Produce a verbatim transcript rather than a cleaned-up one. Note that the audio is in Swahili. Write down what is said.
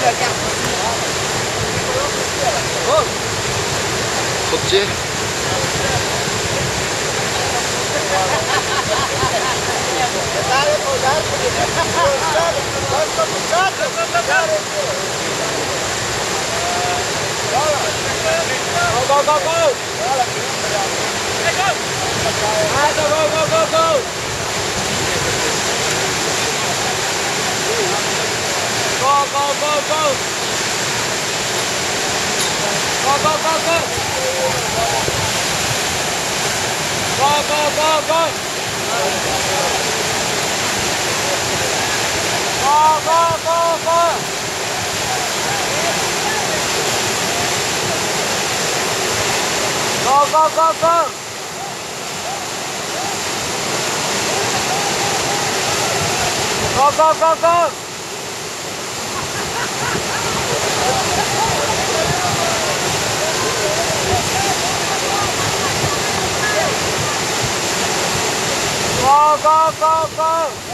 덥지? Go, go, go, go! Hey, go! Go, go, go, go, go! Go, go, go, go! Go, go, go, go! Go, go, go, go! Go, go, go, go! Go, go, go, go! Go, go, go, go! Go, go, go, go!